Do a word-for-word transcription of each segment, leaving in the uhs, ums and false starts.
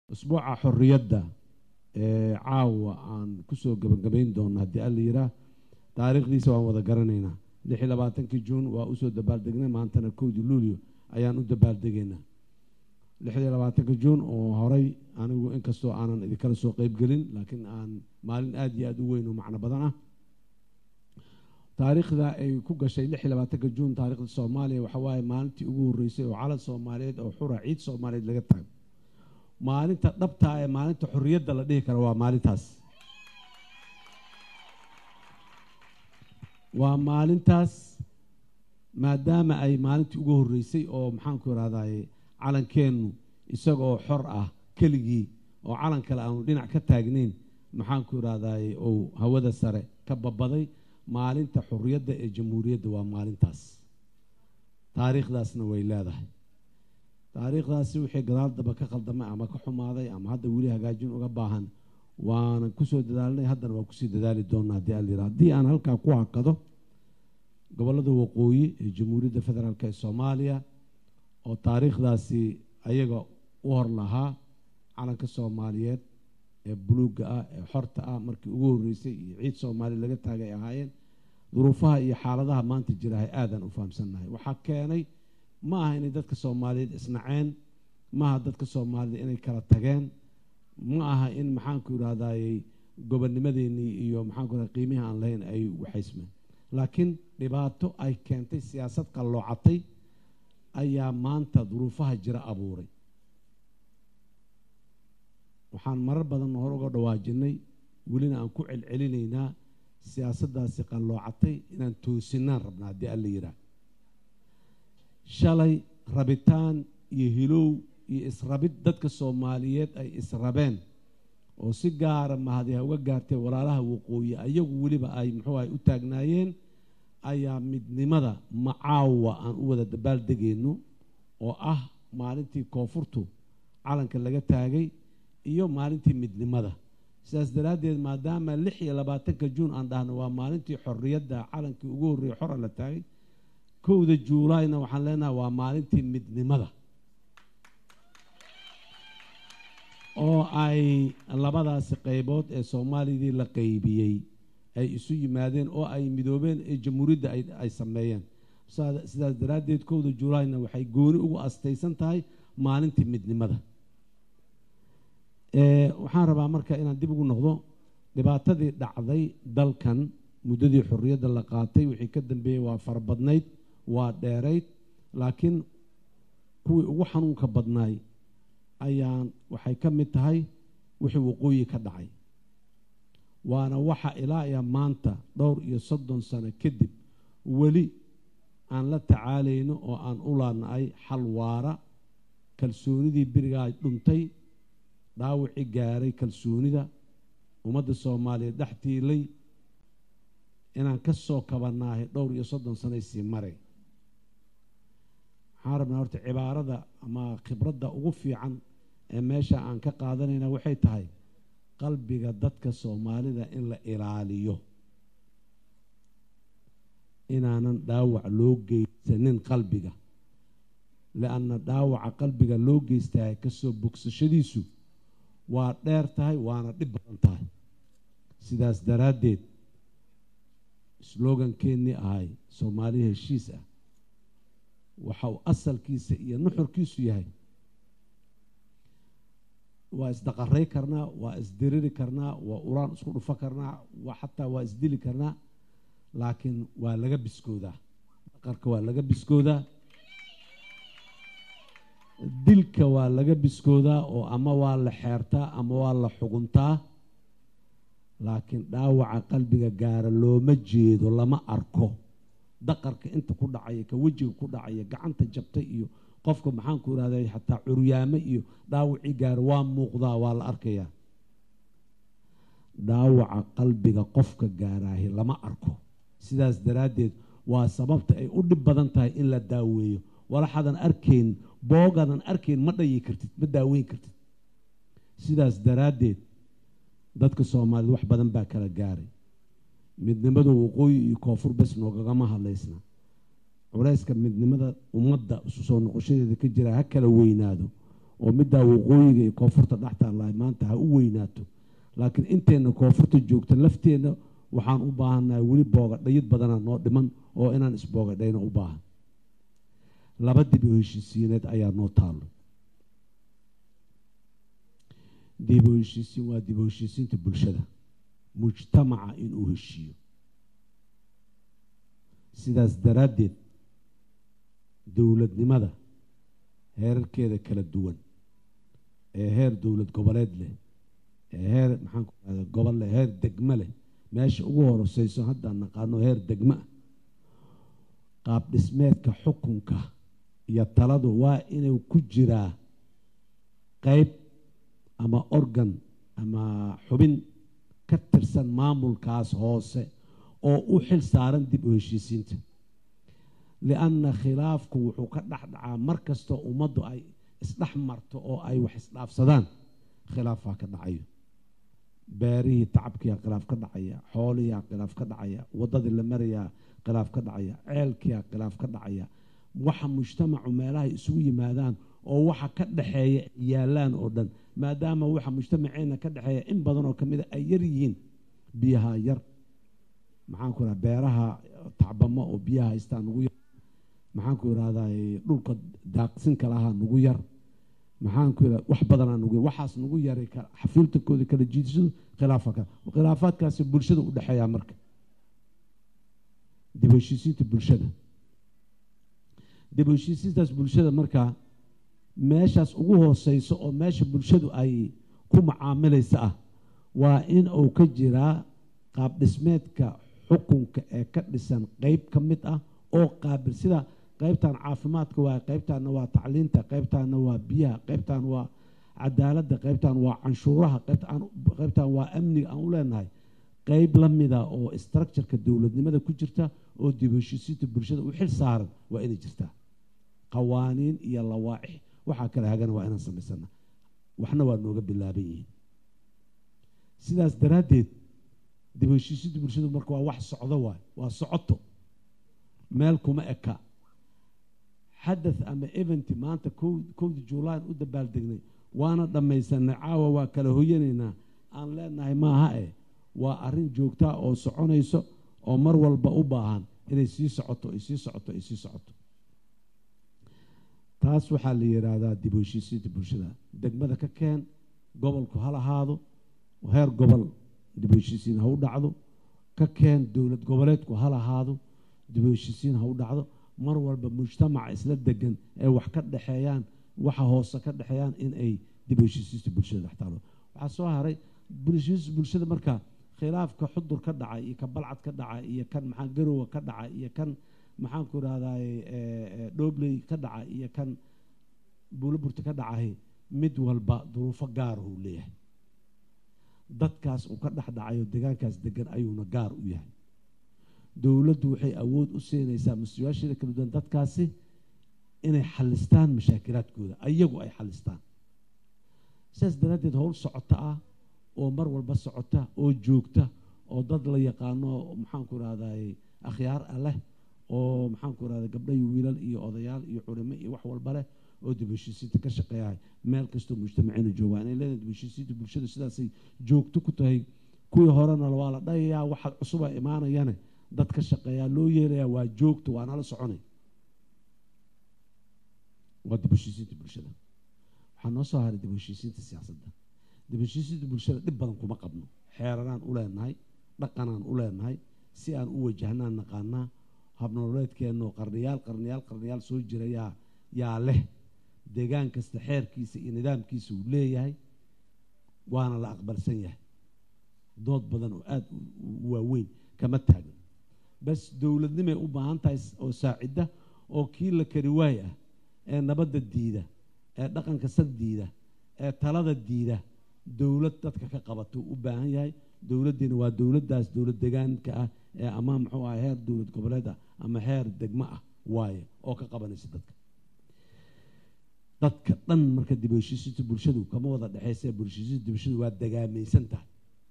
أسبوع حرية عاوة عن كسو جبن دون هدي اللي يرى تاريخ دي سواء وذا قرنينا لحي لباتن كجون وأسود دبال دقنا ما أنتنا كود لوليو أيان دبال دقنا لحي لباتن كجون وهري أنا إنكسو أنا إذا كان سوق قريب قلين لكن أن مالين آدي أدوينه معنا بدنا تاريخ ذا كوجا شيء لحي لباتن كجون تاريخ الصومالي وحواي مالتي أقول رئيسي وعلى الصوماليين أو حورة عيد صومالي لقتها maalinta dhabta ee maalinta xurriyadda la dhihi karo waa maalintaas waa maalintaas maadaama ay maalintii ugu horeysay oo maxaan ku raadaay calankeenu isagoo xor ah keligii oo calan kale aan dhinac ka taagnayn maxaan ku raadaay oo hawada sare ka babaday maalinta xurriyadda ee jamhuuriyadda waa maalintaas taariikhdaasna way leedahay taariikhdaasi wixii gadaal daba ka qaldamay ama ka xumaaday ama hadda weli hagaajin uga baahan waan ku soo dadaalnay haddana waan kusii dadaali doonaa haddii aan liraa haddii aan halkaa ku hakado gobollada waqooyi ee jamhuuriyadda federaalk ee soomaaliya oo taariikhdaasi ayaga u hor lahaa calanka soomaaliyeed ee buluugga ah ee xorta ah markii ugu horreysay iyo ciid soomaali laga taagay ahaayeen duruufaha iyo xaaladaha maanta jirahay aadan u fahamsannahay waxaa keenay ma aha inay dadka Soomaaliyeed isnaceen ma aha dadka Soomaaliyeed inay kala tageen ma aha in maxaan ku raadaayay gobonnimadeennii iyo maxaan ku raad qiimaha aan lahayn ay waxaysmeen laakiin dhibaato ay keentay siyaasad qalloocatay ayaa maanta duruufaha jira abuuray waxaan marar badan hor uga dhawaajinay welina aan ku celcelinaynaa siyaasaddaasi qalloocatay inaan toosinaan rabnaa haddii alla yidhaah shalay rabitaan iyo hilow iyo israbid dadka Soomaaliyeed ay israbeen oo si gaara mahadiha uga gaartay walaalaha waqooyi ayagu waliba ay muxuu ay u taagnaayeen ayaa midnimada macaawa aan u wada dabaal degeyno oo ah maalintii koonfurtu calanka laga taagay iyo maalintii midnimada sidaas daraadeed maadaama lix iyo labaatanka juun aan dhahno waa maalintii xorriyadda calankii ugu horreeyay xor la taagay kowda juulaayna waxaan leenahay waa maalintii midnimada oo ay labadaasi qaybood ee Soomaalidii la qaybiyay ay isu yimaadeen oo ay midoobeen ee jamhuuriyadda ay ay sameeyeen sidaas daraadeed kowda juulaayna waxay gooni ugu astaysan tahay maalintii midnimada ee waxaan rabaa marka inaan dib ugu noqdo dhibaatadii dhacday dalkan muddadii xorriyadda la qaatay wixii ka dambeeyay waa farabadnayd waa dheerayd laakiin kuwii ugu xanuunka badnaay ayaan waxay ka mid tahay wixii waqooyi ka dhacay waana waxa ilaa iyo maanta dhowr iyo soddon sano kadib weli aan la tacaalayno oo aan u laanahay xal waara kalsoonidii beriga ay dhuntay dhaawacii gaaray kalsoonida ummadda Soomaaliyeed dhextiilay inaan ka soo kabanahay dhowr iyo soddon sano sii maray xarabna horta cibaarada ama khibradda ugu fiican ee meesha aan ka qaadanayna waxay tahay qalbiga dadka Soomaalida in la ilaaliyo inaanan dhaawac loo geysanin qalbiga laana dhaawaca qalbiga loo geystay ka soo bogsashadiisu waa dheer tahay waana dhib badan tahay sidaas daraadeed slogan-keeni ahay Soomaali heshiis ah waxa uu asalkiisa iyo nuxurkiisu yahay waa isdaqaray karnaa waa isdiriri karnaa waa uraan isku dhufa karnaa waa xataa waa isdili karnaa laakiin waa laga biskoodaa dhaqarka waa laga biskoodaa dilka waa laga biskoodaa oo ama waa la xeertaa ama waa la xuguntaa laakiin dhaawaca qalbiga gaara looma jeedo lama arko daqarka inta ku dhacay ka wajiga ku dhacay gacanta jabtay iyo qofka maxaan ku raadayay xataa curyaamo iyo dhaawaci gaar waa muuqdaa waa la arkayaa dhaawaca qalbiga qofka gaaraahay lama arko sidaas daraadeed waa sababta ay u dhib badan tahay in la daaweeyo walaxadan arkayn boogadan arkayn ma dhayi kartid ma daaweyn kartid sidaas daraadeed dadka Soomaaliyeed wax badan baa kala gaaray midnimada waqooyi iyo koonfur bas noogama hadlaysna culayska midnimada ummadda isu soo noqoshadeeda ka jira ha kala weynaado oo middaa waqooyiga iyo koonfurta dhextaalahay maanta ha u weynaato laakiin inteenna koonfurta joogta lafteenna waxaan u baahannahay weli boogadhayid badanaa noo dhiman oo inaan isboogadhayna u baahan laba dib u heshiisiineed ayaa noo taalo dib u heshiisiin waa dib u heshiisiinta bulshada mujtamaca inuu heshiiyo sidaas daraaddeed dowladnimada heerarkeeda kala duwan ee heer dowlad goboleed leh ee heer maxaan ku rahdaa gobol leh heer degmo leh meesha ugu horoseyso haddaan naqaano heer degmo ah qaab dhismeedka xukunka iyo taladu waa inuu ku jiraa qayb ama organ ama xubin ka tirsan maamulkaas hoose oo u xil saaran dib u heshiisiinta lianna khilaafku wuxuu ka dhexdhacaa mar kastoo ummaddu ay isdhex marto oo ay wax isdhaafsadaan khilaafaa ka dhacayo beerihii tacabkiyaa khilaaf ka dhacaya xoolihiyaa khilaaf ka dhacaya waddadii la marayaa khilaaf ka dhacaya ceelkiyaa khilaaf ka dhacaya waxa mujtamacu meelahay isugu yimaadaan oo waxa ka dhaxeeya yaalaan oo dhan maadaama waxa mujtamaceena ka dhaxeeya in badan oo ka mid a ay yar yihiin biyaha yar maxaan ku rahaa beeraha tacbamo oo biyaha haystaa nugu yar maxaan ku irahdaa dhulka daaqsinka lahaa nugu yar maxaan ku irahdaa wax badanaa nugu yar waxaas nugu yaray xafiiltankooda kala jiidashadu khilaafa ka khilaafaadkaasi bulshada u dhexeeyaa marka dib u heshiisiinta bulshada dib u heshiisiintaas bulshada markaa meeshaas ugu hooseyso oo meesha bulshadu ay ku macaamilaysa ah waa in uu ka jiraa qaab dhismeedka xukunka ee ka dhisan qayb ka mid ah oo qaabil sida qaybtan caafimaadka waa qaybtaana waa tacliinta qaybtaana waa biyaha qaybtan waa cadaaladda qaybtan waa canshuuraha qaybtan waa amniga aan u leenahay qayb la mida oo structureka dowladnimada ku jirta oo dib u heshiisiinta bulshada u xil saaran waa inay jirtaa qawaaniin iyo lawaaix waxaa kala hagana waa inaan samaysana waxna waa nooga bilaaban yihiin sidaas daraaddeed dib u heshiisiinta bulshadu marka waa wax socdo waay waa socoto meel kuma eka xadath ama eventi maanta kowda juulayn u dabaaldegnay waana dhammaysanay caawa waa kala hoyanaynaa aan leenahay maaha eh waa arrin joogtaa oo soconayso oo mar walba u baahan inay sii socoto ay sii socoto ay sii socoto taas waxaa la yidhaahdaa dib u heshiisiinta bulshada degmada ka keen gobolku ha lahaado heer gobol dib u heshiisiin ha u dhacdo ka keen dowlad goboleedku ha lahaado dib u heshiisiin ha u dhacdo mar walba mujtamaca isla degan ee wax ka dhexeeyaan waxa hoose ka dhexeeyaan in ay dib u heshiisiinta bulshada dhex taalo waxaa soo haray bulshada marka khilaafka xudur ka dhacay iyo ka balcad ka dhacay iyo kan maxaa garowa ka dhacay iyo kan maxaan ku rahdaa dhoobley ka dhacay iyo kan buulaburta ka dhacay mid walba duruufo gaar uu leeyahay dadkaas uu ka dhex dhacayo deegaankaas degan ayuuna gaar u yahay dowladdu waxay awood u siinaysaa mas-uuliyaasheeda kala duwan dadkaasi inay xalistaan mashaakilaadkooda ayagu ay xalistaan sidaas daraaddeed howl socota ah oo mar walba socota oo joogta oo dad la yaqaano maxaan ku rahdaa akhyaar ah leh oo maxaan ku rahdaa gabdho iyo wiilal iyo odayaal iyo culimo iyo wax walba leh oo dib u heshiisiinta ka shaqeeyahay meel kastoo mujtamaciina joogaan inay leedahay dib u heshiisiinta bulshada sidaasay joogto ku tahay kuwii horena waa la dhayayaa waxa cusuba imaanayane dad ka shaqeeyaa loo yeelayaa waa joogto waa nala soconay waa dib u heshiisiinta bulshada waxaa noo soo haray dib u heshiisiinta siyaasadda dib u heshiisiinta bulshada dhib badan kuma qabno xeeranaan u leenahay dhaqanaan u leenahay si aan u wajahnaan naqaanaa habnololeedkeenno qarniyaal qarniyaal qarniyaal soo jira yaa yaa leh deegaan kasta xeerkiisa iyo nidaamkiisa uu leeyahay waana la aqbalsan yahay dood badan oo aada u waaweyn kama taagno bas dowladnimay u baahan tahay oo saacidda oo kii la kari waay ah ee nabadda diida ee dhaqanka sad diida ee talada diida dowlad dadka ka qabato u baahan yahay dowladdiina waa dowladdaas dowlad deegaanka ah ee ama muxuu ahay heer dowlad goboleed ah ama heer degmo ah waaye oo ka qabanaysa dadka dadka dhan marka dib u heshiisiinta bulshadu kama wada dhexaysa dib u heshiisiinta bulshadu waa degaamaysan tahay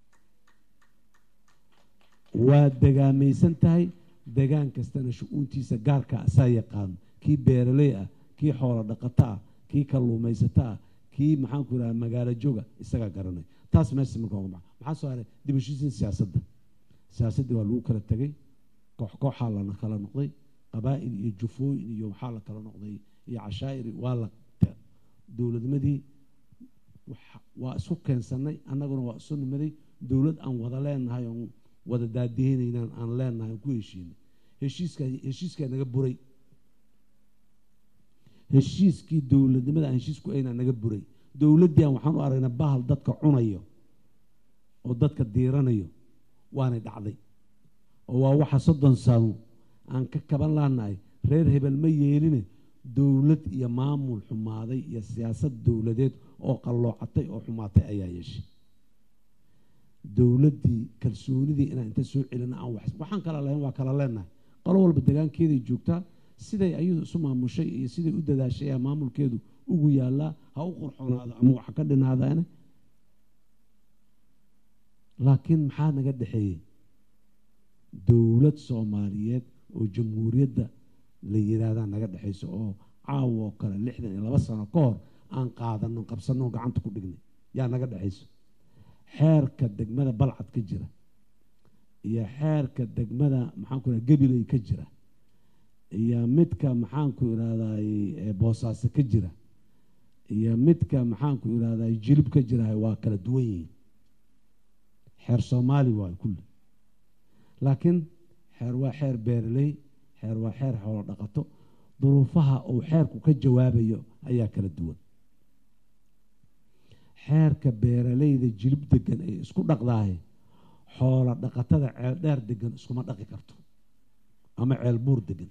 waa degaamaysan tahay degaan kastana shu-uuntiisa gaarka asaa yaqaano kii beeraley ah kii xoolo dhaqato ah kii kalluumaysato ah kii maxaan ku yiraahdaa magaalo jooga isaga garanay taas meesha markaa uga baxay maxaa soo haray dib u heshiisiin siyaasadda siyaasadda waa lagu kala tagay koox kooxaa lana kala noqday qabaa'il iyo jufooyin iyo waxaa la kala noqday iyo cashaa'ir waa la dowladnimadii waa isku keensanay annaguna waa isu nimaday dowlad aan wada leenahay oon wada daadihiinaynaan aan leenahay aan ku heshiinay heshiiska heshiiskaa naga buray heshiiskii dowladnimada aan heshiisku aynaa naga buray dowladdii aan waxaan u aragnaa bahal dadka cunayo oo dadka diiranayo waanay dhacday oo waa waxa soddon sano aan ka kaban laanahay reer hebel ma yeeline dowlad iyo maamul xumaaday iyo siyaasad dowladeed oo qalloocatay oo xumaatay ayaa yeeshay dowladdii kalsoonidii inaan inta soo celina aan waxaan kala lahayn waa kala leenahay qolo walba degaankeeday joogtaa siday ayadu isu maamushay iyo siday u dadaashay ayaa maamulkeedu ugu yaallaa ha u qurxoonaado ama waxa ka dhinaadaane laakiin maxaa naga dhexeeyey dowlad soomaaliyeed oo jamhuuriyadda la yidhaahdaa naga dhexayso oo caawa oo kale lixdan iyo laba sano ka hor aan qaadano qabsanno gacanta ku dhignay yaa naga dhexayso xeerka degmada balcad ka jira iyo xeerka degmada maxaanku yidhahdaa gabiley ka jira iyo midka maxaanku yidhahdaa boosaaso ka jira iyo midka maxaanku yidhahdaa jilib ka jira waa kala duwan yihiin xeer soomaali waayo kulli laakiin xeer waa xeer beeraley xeer waa xeer xoolo dhaqato duruufaha uu xeerku ka jawaabayo ayaa kala duwan xeerka beeraleyda jilib degan ay isku dhaqdaahay xoolo dhaqatada ceel dheer degan iskuma dhaqi karto ama ceel buur degan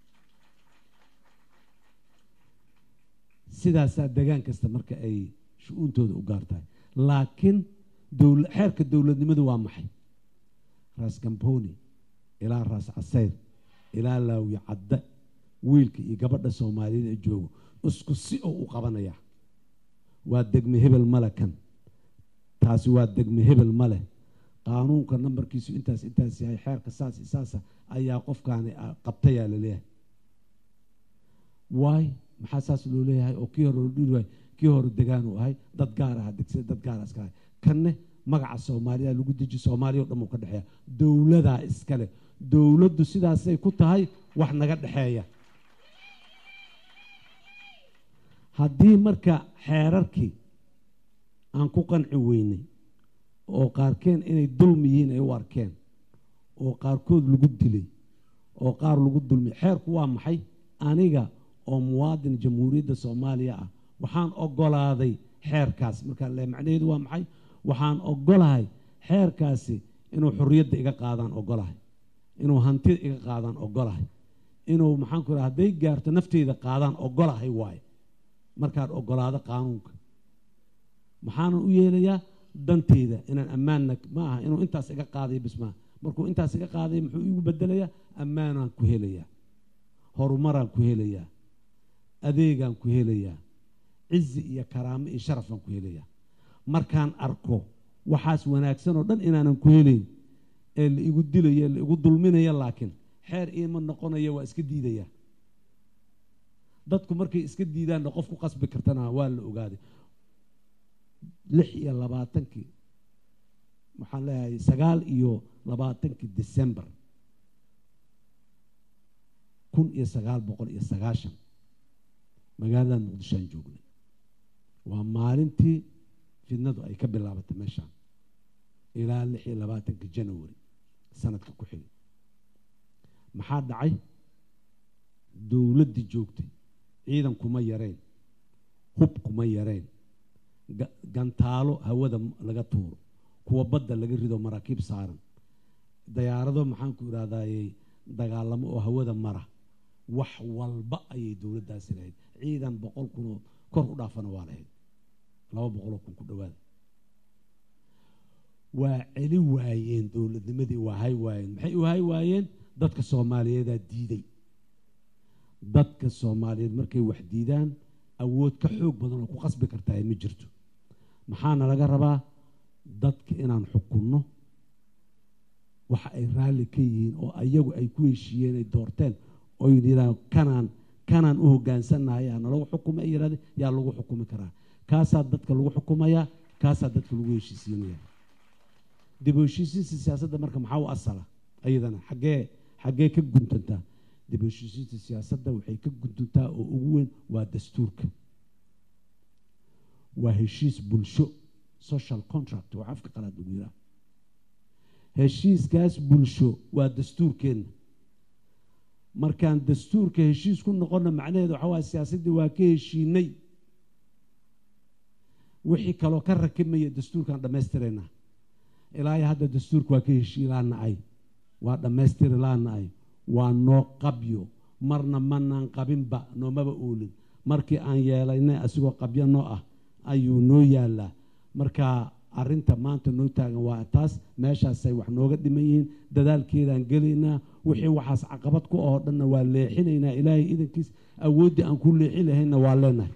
sidaasaa degaan kasta marka ay shu-uuntooda u gaar tahay laakiin xeerka dowladnimadu waa maxay raas gamboni ilaa raas casayr ilaa laawi cadda wiilka iyo gabadha soomaaliyeed ee joogo isku si oo u qabanaya waa degme hebel male kan taasi waa degme hebel male qaanuunka nambarkiisu intaas intaas yahay xeerka saas saasa ayaa qofkaani qabtayaa la leeyahay waay maxaa saas loo leeyahay oo kii hore loo dhihi waay kii hore degaan uu ahay dad gaar ah degsada dad gaar ah iska ahay kanne magaca soomaaliya lagu deji soomaaliya oo dhan uu ka dhexeeya dowladaa iskale dowladdu sidaasay ku tahay wax naga dhexeeya haddii marka xeerarkii aan ku qanci weynay oo qaarkeen inay dulmi yihiin ay u arkeen oo qaarkood lagu dilay oo qaar lagu dulmay xeerku waa maxay aniga oo muwaadin jamhuuriyadda soomaaliya ah waxaan ogolaaday xeerkaas markaa le macnaheedu waa maxay waxaan ogolahay xeerkaasi inuu xorriyadda iga qaadaan ogolahay inuu hantida iga qaadaan ogolahay inuu maxaan ku raha hadday gaarto nafteyda qaadaan ogolahay waaye markaan ogolaado qaanuunka maxaanan u yeelayaa danteyda inaan ammaanna ma aha inuu intaas iga qaadayo bismaa markuu intaas iga qaadayo muxuu igu bedelayaa ammaanaan ku helayaa horumaraan ku helayaa adeegaan ku helayaa cizi iyo karaamo iyo sharafaan ku helayaa markaan arko waxaas wanaagsan oo dhan inaanan ku helayn ee la igu dilaya la igu dulminaya laakiin xeer iima noqonaya waa iska diidaya dadku markay iska diidaanna qof ku qasbi kartana waa la ogaaday lix iyo labaatankii waxaan leeyahay sagaal iyo labaatankii december kun iyo sagaal boqol iyo sagaashan magaalada muqdisho aan joognay waa maalintii fidnadu ay ka bilaabatay meeshaan ilaa lix iyo labaatankii january sanadka ku xigay maxaa dhacay dowladdii joogtay ciidan kuma yareen hub kuma yareen gantaalo hawada laga tuuro kuwa badda laga rido maraakiib saaran dayaarado maxaan ku idhahdayey dagaalamo oo hawada mara wax walba ayay dowladdaasi lahayd ciidan boqol kunoo kor u dhaafana waa lahayd laba boqoloo kun ku dhowaada waa celi waayeen dowladnimadii waa hay waayeen maxay u hay waayeen dadka soomaaliyeedaa diiday dadka soomaaliyeed markay wax diidaan awood ka xoog badan oo ku qasbi kartaa ma jirto maxaana laga rabaa dadka inaan xukunno waxa ay raalli ka yihiin oo ayagu ay ku heshiiyeen ay doorteen oo yidhahdaan kanaan kanaan u hoggaansannahay yaa nalagu xukumay ay yidhahdeen yaa lagu xukumi karaa كاسا دتك لو حكوميا كاسا دتك لو هشيسينيا dib u heshiisiinta siyaasadda marka maxaa u asala ayadana xagee xagee ka guntantaa dib u heshiisiinta siyaasadda waxay ka guntantaa oo ugu weyn waa dastuurka waa heshiis bulsho social contract waa afka qalaad ugu yiraahdo heshiiskaas bulsho waa dastuurkeena markaan dastuurka heshiis ku noqono macnaheedu waxa waa siyaasadda waa ka heshiinay wixii kaloo ka rakimaya dastuurkan dhameystirayna ilaa hadda dastuurka waa ka heshiilaanaay waa dhammaystirilaanaay waa noo qabyo marna manaan qabinba noomaba oolin markii aan yeelaynay asigoo qabyo noo ah ayuu noo yaalaa marka arrinta maanta noo taagan waa taas meeshaasay wax nooga dhiman yihiin dadaalkeedaan gelaynaa wixii waxaas caqabad ku oo dhanna waa leexinaynaa ilaahay idankiis awooddii aan ku leexi lahayna waa leenahay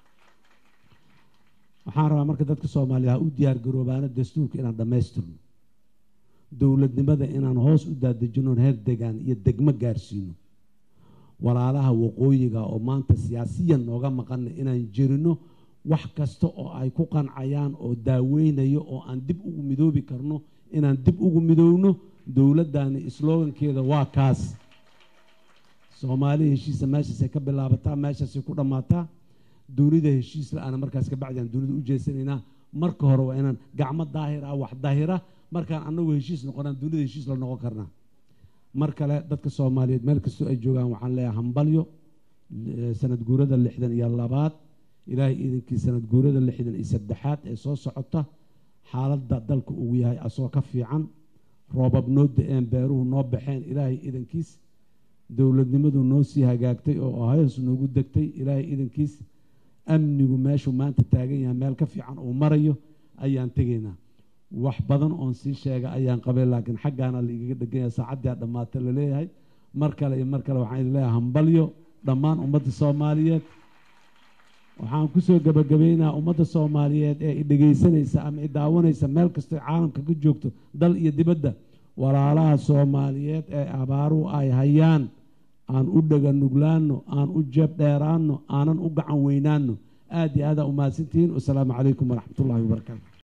waxaan rabaa marka dadka Soomaaliya u diyaar garoobaana dastuurka inaan dhameystirno dawladnimada inaan hoos u daadejino heer deegaan iyo degmo gaarsiino walaalaha waqooyiga oo maanta siyaasiyan nooga maqan inaan jirino wax kasta oo ay ku qancayaan oo daaweynayo oo aan dib ugu midoobi karno inaan dib ugu midoowno dawladdaani slogankeeda waa kaas Soomaaliya heshiisa meeshaas ka bilaabataa meeshaas ku dhamaataa dawladda heshiis la'aan markaas ka bacdaan dawladda u jeesanayna marka hore waa inaan gacmo daahir ah wax daahira markaan anagu heshiis noqonaan dawladda heshiis la noqon karnaa mar kale dadka Soomaaliyeed meel kasta ay joogaan waxaan leeyahay hambalyo sanad guurada lixdan iyo labaad ilaahay idinkii sanad guurada lixdan iyo saddexaad ee soo socota xaaladda dalka uu yahay asoo ka fiican roobab noo da'een beeruhu noo baxeen ilaahay idankiis dawladnimadu noo sii hagaagtay oo hoos noogu degtay ilaahay idankiis amnigu meeshu maanta taagan yahay meel ka fiican uu marayo ayaan tegaynaa wax badan oon sii sheegay ayaan qabay laakiin xaggaana la igaga dhagan yahay saacadii dhamaatay la leeyahay mar kale iyo mar kale waxaan idin leeyahay hambalyo dhammaan ummadda Soomaaliyeed waxaan ku soo gabagabeynaa ummadda Soomaaliyeed ee i dhageysanaysa ama i daawanaysa meel kasta caalamka ka joogto dal iyo dibadda walaalaha Soomaaliyeed ee abaaru ay hayaan aan u dhaga nuglaano aan u jeeb dheeraano aanan u gacan weynaano aad iyo aad u mahadsantihiin. Assalaamu calaykum waraxmatullaahi wabarakaatu.